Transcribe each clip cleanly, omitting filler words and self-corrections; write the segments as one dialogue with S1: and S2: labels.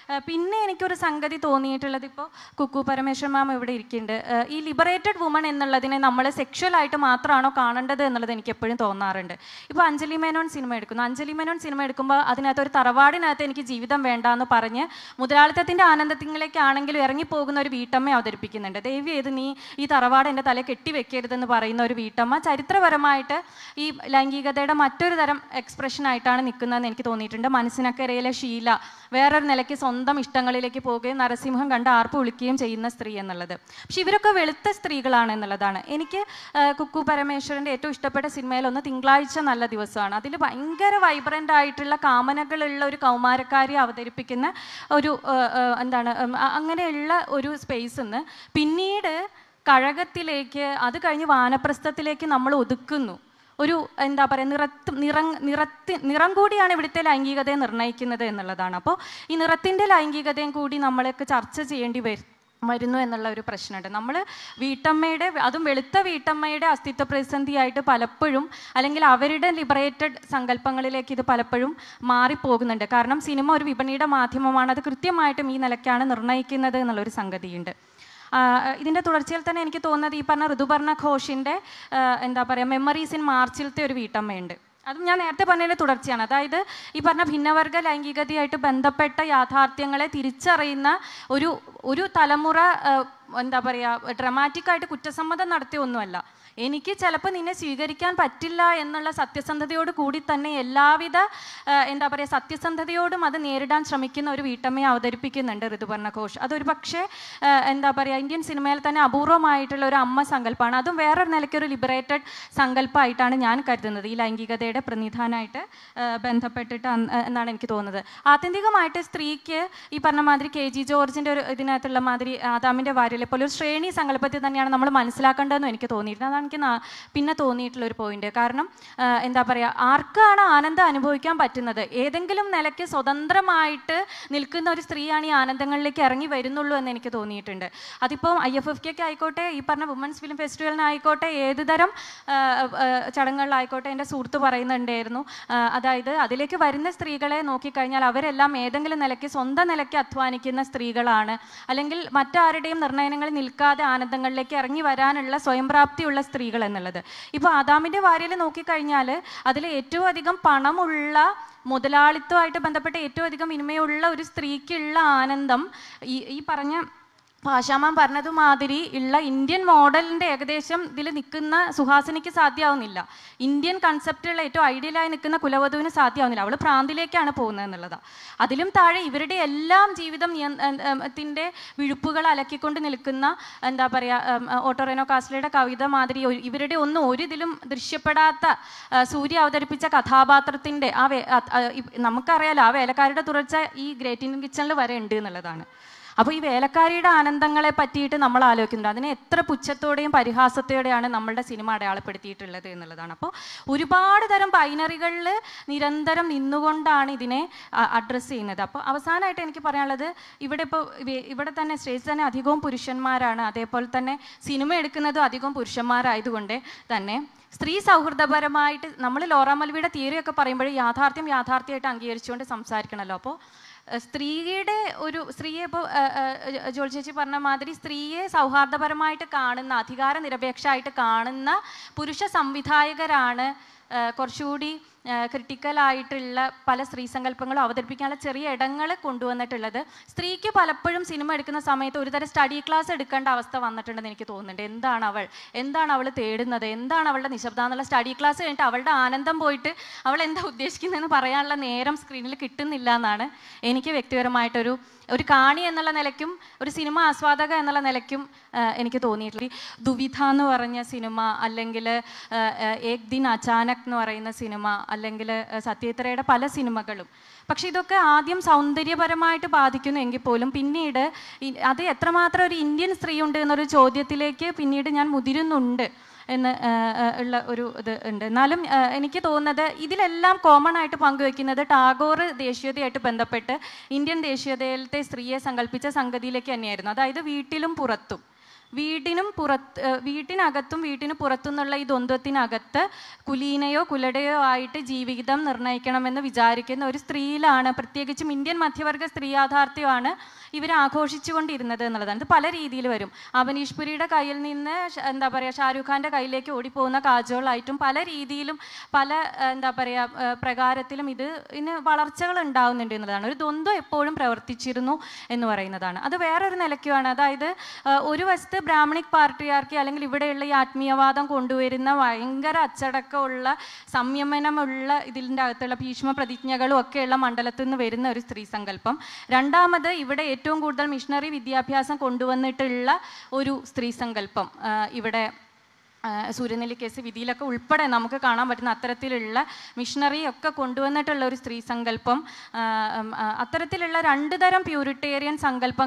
S1: പിന്നെ എനിക്കൊരു സംഗതി തോന്നിയിട്ടുള്ളത്, ഇപ്പോൾ കുക്കു പരമേശ്വരൻ മാം ഇവിടെ ഇരിക്കുന്നുണ്ട്, ഈ ലിബറേറ്റഡ് വുമൺ എന്നുള്ളതിനെ നമ്മൾ സെക്ഷുവലായിട്ട് മാത്രമാണോ കാണേണ്ടത് എന്നുള്ളത് എനിക്ക് എപ്പോഴും തോന്നാറുണ്ട്. ഇപ്പോൾ അഞ്ജലി മേനോൻ സിനിമ എടുക്കുന്നു. അഞ്ജലി മേനോൻ സിനിമ എടുക്കുമ്പോൾ അതിനകത്ത് ഒരു തറവാടിനകത്ത് എനിക്ക് ജീവിതം വേണ്ട എന്ന് പറഞ്ഞ് മുതലാളിത്തത്തിൻ്റെ ആനന്ദത്തിലേക്കാണെങ്കിലും ഇറങ്ങിപ്പോകുന്ന ഒരു വീട്ടമ്മ അവതരിപ്പിക്കുന്നുണ്ട്. ദയവ് ചെയ്ത് നീ ഈ തറവാട് എൻ്റെ തല കെട്ടിവെക്കരുതെന്ന് പറയുന്ന ഒരു വീട്ടമ്മ ചരിത്രപരമായിട്ട് ഈ ലൈംഗികതയുടെ മറ്റൊരു തരം എക്സ്പ്രഷനായിട്ടാണ് നിൽക്കുന്നതെന്ന് എനിക്ക് തോന്നിയിട്ടുണ്ട്. മനസ്സിനക്കരയിലെ ഷീല വേറൊരു നിലയ്ക്ക് സ്വന്തം ഇഷ്ടങ്ങളിലേക്ക് പോവുകയും നരസിംഹം കണ്ട് ആർപ്പ് വിളിക്കുകയും ചെയ്യുന്ന സ്ത്രീ എന്നുള്ളത്. പക്ഷെ ഇവരൊക്കെ വെളുത്ത സ്ത്രീകളാണ് എന്നുള്ളതാണ്. എനിക്ക് കുക്കു പരമേശ്വരൻ്റെ ഏറ്റവും ഇഷ്ടപ്പെട്ട സിനിമയിലൊന്ന് തിങ്കളാഴ്ച നല്ല ദിവസമാണ്. അതിൽ ഭയങ്കര വൈബ്രൻ്റ് ആയിട്ടുള്ള കാമനകളുള്ള ഒരു കൗമാരക്കാരി അവതരിപ്പിക്കുന്ന ഒരു അങ്ങനെയുള്ള ഒരു സ്പേസിൽ നിന്ന് പിന്നീട് കഴകത്തിലേക്ക്, അത് കഴിഞ്ഞ് വാനപ്രസ്ഥത്തിലേക്ക് നമ്മൾ ഒതുക്കുന്നു. ഒരു നിറം കൂടിയാണ് ഇവിടുത്തെ ലൈംഗികതയെ നിർണ്ണയിക്കുന്നത് എന്നുള്ളതാണ്. അപ്പോൾ ഈ നിറത്തിൻ്റെ ലൈംഗികതയും കൂടി നമ്മളൊക്കെ ചർച്ച ചെയ്യേണ്ടി വരുന്നു എന്നുള്ള ഒരു പ്രശ്നമുണ്ട്. നമ്മൾ വീട്ടമ്മയുടെ, അതും വെളുത്ത വീട്ടമ്മയുടെ അസ്തിത്വ പ്രതിസന്ധിയായിട്ട് പലപ്പോഴും, അല്ലെങ്കിൽ അവരുടെ ലിബറേറ്റഡ് സങ്കല്പങ്ങളിലേക്ക് ഇത് പലപ്പോഴും മാറിപ്പോകുന്നുണ്ട്. കാരണം സിനിമ ഒരു വിപണിയുടെ മാധ്യമമാണ്, അത് കൃത്യമായിട്ടും ഈ നിലയ്ക്കാണ് നിർണ്ണയിക്കുന്നത് എന്നുള്ളൊരു സംഗതിയുണ്ട്. ഇതിൻ്റെ തുടർച്ചയിൽ തന്നെ എനിക്ക് തോന്നുന്നത് ഈ പറഞ്ഞ ഋതുപർണ ഘോഷിൻ്റെ മെമ്മറീസ് ഇൻ മാർച്ചിലത്തെ ഒരു വീട്ടമ്മയുണ്ട്. അതും ഞാൻ നേരത്തെ പറഞ്ഞതിൻ്റെ തുടർച്ചയാണ്. അതായത് ഈ പറഞ്ഞ ഭിന്നവർഗ ലൈംഗികതയായിട്ട് ബന്ധപ്പെട്ട യാഥാർത്ഥ്യങ്ങളെ തിരിച്ചറിയുന്ന ഒരു തലമുറ ഡ്രമാറ്റിക്കായിട്ട് കുറ്റസമ്മതം നടത്തിയ ഒന്നുമല്ല. എനിക്ക് ചിലപ്പോൾ നിന്നെ സ്വീകരിക്കാൻ പറ്റില്ല എന്നുള്ള സത്യസന്ധതയോട് കൂടി തന്നെ എല്ലാവിധ സത്യസന്ധതയോടും അത് നേരിടാൻ ശ്രമിക്കുന്ന ഒരു വീട്ടമ്മയെ അവതരിപ്പിക്കുന്നുണ്ട് ഋതുപർണ ഘോഷ്. അതൊരു പക്ഷേ ഇന്ത്യൻ സിനിമയിൽ തന്നെ അപൂർവമായിട്ടുള്ള ഒരു അമ്മ സങ്കല്പമാണ്. അതും വേറൊരു നിലയ്ക്കൊരു ലിബറേറ്റഡ് സങ്കല്പമായിട്ടാണ് ഞാൻ കരുതുന്നത്, ഈ ലൈംഗികതയുടെ പ്രതിനിധാനമായിട്ട് ബന്ധപ്പെട്ടിട്ട് എന്നാണ് എനിക്ക് തോന്നുന്നത്. ആത്യന്തികമായിട്ട് സ്ത്രീക്ക് ഈ പറഞ്ഞ മാതിരി KG ജോർജിൻ്റെ ഒരു ഇതിനകത്തുള്ള മാതിരി ആദാമിൻ്റെ ഭാര്യയിലെ പോലെ ഒരു ശ്രേണി സങ്കല്പത്തിൽ തന്നെയാണ് നമ്മൾ മനസ്സിലാക്കേണ്ടതെന്നും എനിക്ക് തോന്നിയിട്ടുണ്ട്. അതാണ് എനിക്ക് പിന്നെ തോന്നിയിട്ടുള്ളൊരു പോയിന്റ്. കാരണം ആർക്കാണ് ആനന്ദം അനുഭവിക്കാൻ പറ്റുന്നത്? ഏതെങ്കിലും നിലയ്ക്ക് സ്വതന്ത്രമായിട്ട് നിൽക്കുന്ന ഒരു സ്ത്രീയാണ് ഈ ആനന്ദങ്ങളിലേക്ക് ഇറങ്ങി വരുന്നുള്ളൂ എന്ന് എനിക്ക് തോന്നിയിട്ടുണ്ട്. അതിപ്പോൾ IFFK ആയിക്കോട്ടെ, ഈ പറഞ്ഞ വുമൻസ് ഫിലിം ഫെസ്റ്റിവലിനായിക്കോട്ടെ, ഏത് തരം ചടങ്ങുകളിലായിക്കോട്ടെ, എൻ്റെ സുഹൃത്ത് പറയുന്നുണ്ടായിരുന്നു, അതായത് അതിലേക്ക് വരുന്ന സ്ത്രീകളെ നോക്കിക്കഴിഞ്ഞാൽ അവരെല്ലാം ഏതെങ്കിലും നിലയ്ക്ക് സ്വന്തം നിലയ്ക്ക് അധ്വാനിക്കുന്ന സ്ത്രീകളാണ്, അല്ലെങ്കിൽ മറ്റാരുടെയും നിർണ്ണയങ്ങളിൽ നിൽക്കാതെ ആനന്ദങ്ങളിലേക്ക് ഇറങ്ങി വരാനുള്ള സ്വയംപ്രാപ്തിയുള്ള സ്ത്രീകൾ എന്നുള്ളത്. ഇപ്പോൾ ആദാമിൻ്റെ ഭാര്യയിൽ നോക്കിക്കഴിഞ്ഞാൽ അതിൽ ഏറ്റവും അധികം പണമുള്ള, മുതലാളിത്തമായിട്ട് ബന്ധപ്പെട്ട് ഏറ്റവും അധികം വിനിമയമുള്ള ഒരു സ്ത്രീക്കുള്ള ആനന്ദം ഈ പറഞ്ഞ ഭാഷാമാൻ പറഞ്ഞതുമാതിരി ഉള്ള ഇന്ത്യൻ മോഡലിൻ്റെ ഏകദേശം ഇതിൽ നിൽക്കുന്ന സുഹാസിനിക്ക് സാധ്യമാവുന്നില്ല. ഇന്ത്യൻ കൺസെപ്റ്റുള്ള ഏറ്റവും ഐഡിയലായി നിൽക്കുന്ന കുലവധുവിന് സാധ്യമാവുന്നില്ല. അവൾ പ്രാന്തിലേക്കാണ് പോകുന്നത് എന്നുള്ളതാണ്. അതിലും താഴെ ഇവരുടെ എല്ലാം ജീവിതം ത്തിൻ്റെ വിഴുപ്പുകൾ അലക്കിക്കൊണ്ട് നിൽക്കുന്ന ഓട്ടോറേനോ കാസ്ലയുടെ കവിത മാതിരി ഇവരുടെ ഒരിതിലും ദൃശ്യപ്പെടാത്ത സൂര്യ അവതരിപ്പിച്ച കഥാപാത്രത്തിൻ്റെ നമുക്കറിയാലോ, ആ വേലക്കാരുടെ തുടർച്ച ഈ ഗ്രേറ്റ് ഇന്ത്യൻ കിച്ചണിൽ വരെ ഉണ്ട് എന്നുള്ളതാണ്. അപ്പോൾ ഈ വേലക്കാരിയുടെ ആനന്ദങ്ങളെ പറ്റിയിട്ട് നമ്മൾ ആലോചിക്കുന്നുണ്ട്. അതിനെ എത്ര പുച്ഛത്തോടെയും പരിഹാസത്തോടെയാണ് നമ്മളുടെ സിനിമ അടയാളപ്പെടുത്തിയിട്ടുള്ളത് എന്നുള്ളതാണ്. അപ്പോൾ ഒരുപാട് തരം ബൈനറികളിൽ നിരന്തരം നിന്നുകൊണ്ടാണ് ഇതിനെ അഡ്രസ്സ് ചെയ്യുന്നത്. അപ്പോൾ അവസാനമായിട്ട് എനിക്ക് പറയാനുള്ളത്, ഇവിടെ തന്നെ സ്റ്റേജിൽ തന്നെ അധികവും പുരുഷന്മാരാണ്. അതേപോലെ തന്നെ സിനിമ എടുക്കുന്നതും അധികവും പുരുഷന്മാരായതുകൊണ്ട് തന്നെ സ്ത്രീ സൗഹൃദപരമായിട്ട് നമ്മൾ ലോറ മൽവിയുടെ തിയറിയൊക്കെ പറയുമ്പോൾ യാഥാർത്ഥ്യമായിട്ട് അംഗീകരിച്ചുകൊണ്ട് സംസാരിക്കണമല്ലോ. അപ്പോൾ സ്ത്രീയെ ഇപ്പോൾ ജോൾ ചേച്ചി പറഞ്ഞ മാതിരി സ്ത്രീയെ സൗഹാർദ്ദപരമായിട്ട് കാണുന്ന, അധികാര നിരപേക്ഷമായിട്ട് കാണുന്ന പുരുഷ സംവിധായകരാണ് കുറച്ചുകൂടി ക്രിട്ടിക്കലായിട്ടുള്ള പല സ്ത്രീ സങ്കല്പങ്ങളും അവതരിപ്പിക്കാനുള്ള ചെറിയ ഇടങ്ങൾ കൊണ്ടുവന്നിട്ടുള്ളത്. സ്ത്രീക്ക് പലപ്പോഴും സിനിമ എടുക്കുന്ന സമയത്ത് ഒരുതരം സ്റ്റഡി ക്ലാസ് എടുക്കേണ്ട അവസ്ഥ വന്നിട്ടുണ്ടെന്ന് എനിക്ക് തോന്നുന്നുണ്ട്. എന്താണ് അവൾ തേടുന്നത്, എന്താണ് അവളുടെ നിശബ്ദത എന്നുള്ള സ്റ്റഡി ക്ലാസ് കഴിഞ്ഞിട്ട് അവളുടെ ആനന്ദം പോയിട്ട് അവൾ എന്താ ഉദ്ദേശിക്കുന്നതെന്ന് പറയാനുള്ള നേരം സ്ക്രീനിൽ കിട്ടുന്നില്ല എന്നാണ് എനിക്ക് വ്യക്തിപരമായിട്ടൊരു കാണി എന്നുള്ള നിലയ്ക്കും ഒരു സിനിമ ആസ്വാദക എന്നുള്ള നിലയ്ക്കും എനിക്ക് തോന്നിയിട്ടുള്ളത്. ദുവിധ എന്ന് പറഞ്ഞ സിനിമ, അല്ലെങ്കിൽ ഏക് ദിൻ അചാനക് എന്ന് പറയുന്ന സിനിമ, അല്ലെങ്കിൽ സത്യത്രയുടെ പല സിനിമകളും, പക്ഷെ ഇതൊക്കെ ആദ്യം സൗന്ദര്യപരമായിട്ട് ബാധിക്കുന്നു എങ്കിൽ പോലും പിന്നീട് അത് എത്രമാത്രം ഒരു ഇന്ത്യൻ സ്ത്രീ ഉണ്ട് എന്നൊരു ചോദ്യത്തിലേക്ക് പിന്നീട് ഞാൻ മുതിരുന്നുണ്ട് എന്ന് ഉള്ള ഒരു ഇത് ഉണ്ട്. എന്നാലും എനിക്ക് തോന്നുന്നത് ഇതിലെല്ലാം കോമൺ ആയിട്ട് പങ്കുവെക്കുന്നത് ടാഗോർ ദേശീയതയായിട്ട് ബന്ധപ്പെട്ട് ഇന്ത്യൻ ദേശീയതയിലത്തെ സ്ത്രീയെ സങ്കല്പിച്ച സംഗതിയിലേക്ക് തന്നെയായിരുന്നു. അതായത് വീട്ടിലും പുറത്തും വീട്ടിനകത്തും വീട്ടിന് പുറത്തുനിന്നുള്ള ഈ ദ്വന്ദ്വത്തിനകത്ത് കുലീനയോ കുലടയോ ആയിട്ട് ജീവിതം നിർണ്ണയിക്കണമെന്ന് വിചാരിക്കുന്ന ഒരു സ്ത്രീയിലാണ്, പ്രത്യേകിച്ചും ഇന്ത്യൻ മധ്യവർഗ സ്ത്രീ യാഥാർത്ഥ്യമാണ് ഇവർ ആഘോഷിച്ചുകൊണ്ടിരുന്നത് എന്നുള്ളതാണ്. ഇത് പല രീതിയിൽ വരും. അവനീഷ് പുരിയുടെ കയ്യിൽ നിന്ന് എന്താ പറയുക ഷാരൂഖ് ഖാൻ്റെ കയ്യിലേക്ക് ഓടിപ്പോകുന്ന കാജോളായിട്ടും പല രീതിയിലും പല എന്താ പറയുക പ്രകാരത്തിലും ഇതിന് വളർച്ചകൾ ഉണ്ടാവുന്നുണ്ട് എന്നുള്ളതാണ്. ഒരു ദ്വന്ദ്വം എപ്പോഴും പ്രവർത്തിച്ചിരുന്നു എന്ന് പറയുന്നതാണ്. അത് വേറൊരു നിലയ്ക്കുമാണ്. അതായത് ഒരു വശത്ത് ബ്രാഹ്മണിക് പാർട്ടിയാർക്കി അല്ലെങ്കിൽ ഇവിടെയുള്ള ഈ ആത്മീയവാദം കൊണ്ടുവരുന്ന ഭയങ്കര അച്ചടക്കമുള്ള സംയമനമുള്ള ഇതിൻ്റെ അകത്തുള്ള ഭീഷ്മ പ്രതിജ്ഞകളും ഒക്കെയുള്ള മണ്ഡലത്തിൽ നിന്ന് വരുന്ന ഒരു സ്ത്രീ സങ്കല്പം. രണ്ടാമത് ഇവിടെ ഏറ്റവും കൂടുതൽ മിഷണറി വിദ്യാഭ്യാസം കൊണ്ടുവന്നിട്ടുള്ള ഒരു സ്ത്രീ സങ്കല്പം ഇവിടെ സൂര്യനെല്ലി കേസ് വിധിയിലൊക്കെ ഉൾപ്പെടെ നമുക്ക് കാണാൻ പറ്റുന്ന അത്തരത്തിലുള്ള മിഷണറി ഒക്കെ കൊണ്ടുവന്നിട്ടുള്ള ഒരു സ്ത്രീ സങ്കല്പം. അത്തരത്തിലുള്ള രണ്ട് തരം പ്യൂരിറ്റേറിയൻ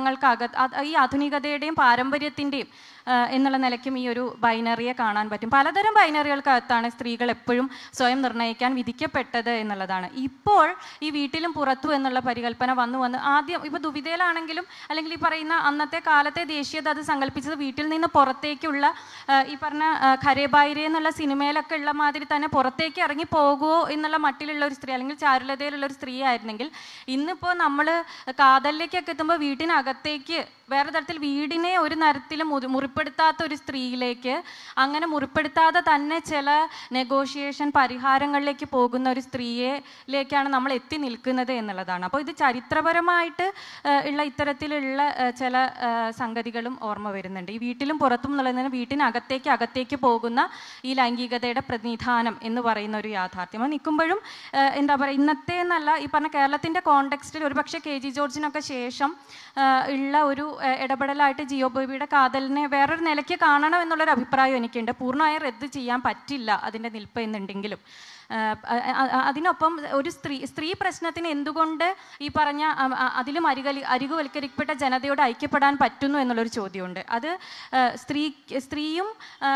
S1: ഈ ആധുനികതയുടെയും പാരമ്പര്യത്തിൻ്റെയും എന്നുള്ള നിലയ്ക്കും ഈ ഒരു ബൈനറിയെ കാണാൻ പറ്റും. പലതരം ബൈനറികൾക്കകത്താണ് സ്ത്രീകൾ എപ്പോഴും സ്വയം നിർണ്ണയിക്കാൻ വിധിക്കപ്പെട്ടത് എന്നുള്ളതാണ്. ഇപ്പോൾ ഈ വീട്ടിലും പുറത്തു എന്നുള്ള പരികല്പന വന്നു ആദ്യം ഇപ്പോൾ ദുവിധയിലാണെങ്കിലും അല്ലെങ്കിൽ ഈ പറയുന്ന അന്നത്തെ കാലത്തെ ദേശീയത അത് സങ്കല്പിച്ചത് വീട്ടിൽ നിന്ന് പുറത്തേക്കുള്ള ഈ പറഞ്ഞ ഖരേബായിരെ എന്നുള്ള സിനിമയിലൊക്കെ ഉള്ള മാതിരി തന്നെ പുറത്തേക്ക് ഇറങ്ങി പോകുമോ എന്നുള്ള മട്ടിലുള്ള ഒരു സ്ത്രീ അല്ലെങ്കിൽ ചാരുലതയിലുള്ള ഒരു സ്ത്രീ ആയിരുന്നെങ്കിൽ ഇന്നിപ്പോൾ നമ്മൾ കാതലിലേക്കൊക്കെ എത്തുമ്പോൾ വീട്ടിനകത്തേക്ക് വേറെ തരത്തിൽ വീടിനെ ഒരു തരത്തിലും മുറിപ്പെടുത്താത്ത ഒരു സ്ത്രീയിലേക്ക്, അങ്ങനെ മുറിപ്പെടുത്താതെ തന്നെ ചില നെഗോഷിയേഷൻ പരിഹാരങ്ങളിലേക്ക് പോകുന്ന ഒരു സ്ത്രീയിലേക്കാണ് നമ്മൾ എത്തി നിൽക്കുന്നത് എന്നുള്ളതാണ്. അപ്പോൾ ഇത് ചരിത്രപരമായിട്ട് ഉള്ള ഇത്തരത്തിലുള്ള ചില സംഗതികളും ഓർമ്മ വരുന്നുണ്ട്. ഈ വീട്ടിലും പുറത്തും എന്നുള്ളതിന് വീട്ടിനകത്തേക്ക് പോകുന്ന ഈ ലൈംഗികതയുടെ പ്രതിനിധാനം എന്ന് പറയുന്ന ഒരു യാഥാർത്ഥ്യം നിൽക്കുമ്പോഴും എന്താ പറയുക ഇന്നത്തെ എന്നല്ല ഈ പറഞ്ഞ കേരളത്തിൻ്റെ കോണ്ടെക്സ്റ്റിൽ ഒരുപക്ഷെ KG ജോർജിനൊക്കെ ശേഷം ഉള്ള ഒരു ഇടപെടലായിട്ട് ജിയോ ബേബിയുടെ കാതലിനെ വേറൊരു നിലയ്ക്ക് കാണണം എന്നുള്ളൊരു അഭിപ്രായം എനിക്കുണ്ട്. പൂർണ്ണമായും റദ്ദ് ചെയ്യാൻ പറ്റില്ല അതിൻ്റെ നിൽപ്പ് എന്നുണ്ടെങ്കിലും അതിനൊപ്പം ഒരു സ്ത്രീ പ്രശ്നത്തിന് എന്തുകൊണ്ട് ഈ പറഞ്ഞ അതിലും അരികുവൽക്കരിക്കപ്പെട്ട ജനതയോട് ഐക്യപ്പെടാൻ പറ്റുന്നു എന്നുള്ളൊരു ചോദ്യമുണ്ട്. അത് സ്ത്രീയും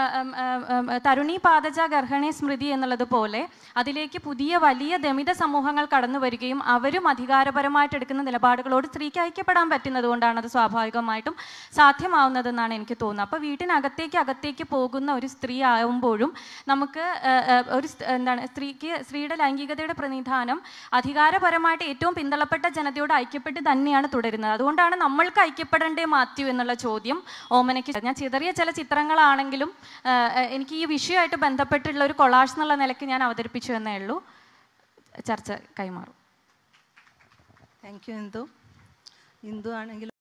S1: തരുണി പാദജ ഗർഹണി സ്മൃതി എന്നുള്ളത് പോലെ അതിലേക്ക് പുതിയ വലിയ ദമിത സമൂഹങ്ങൾ കടന്നു വരികയും അവരും അധികാരപരമായിട്ട് എടുക്കുന്ന നിലപാടുകളോട് സ്ത്രീക്ക് ഐക്യപ്പെടാൻ പറ്റുന്നത് കൊണ്ടാണ് അത് സ്വാഭാവികമായിട്ടും സാധ്യമാവുന്നതെന്നാണ് എനിക്ക് തോന്നുന്നത്. അപ്പോൾ വീട്ടിനകത്തേക്ക് പോകുന്ന ഒരു സ്ത്രീ ആവുമ്പോഴും നമുക്ക് ഒരു എന്താണ് സ്ത്രീയുടെ ലൈംഗികതയുടെ പ്രതിനിധാനം അധികാരപരമായിട്ട് ഏറ്റവും പിന്തള്ളപ്പെട്ട ജനതയോട് ഐക്യപ്പെട്ട് തന്നെയാണ് തുടരുന്നത്. അതുകൊണ്ടാണ് നമ്മൾക്ക് ഐക്യപ്പെടേണ്ടേ മാത്യു എന്നുള്ള ചോദ്യം ഓമനയ്ക്ക്. ഞാൻ ചിതറിയ ചില ചിത്രങ്ങളാണെങ്കിലും എനിക്ക് ഈ വിഷയമായിട്ട് ബന്ധപ്പെട്ടുള്ള ഒരു കൊളാഷ് എന്നുള്ള നിലയ്ക്ക് ഞാൻ അവതരിപ്പിച്ചു എന്നേ ഉള്ളൂ. ചർച്ച കൈമാറും.
S2: താങ്ക് യു ഇന്ദു ആണെങ്കിലും